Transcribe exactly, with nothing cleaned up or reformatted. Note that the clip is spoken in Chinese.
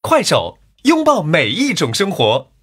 快手，拥抱每一种生活。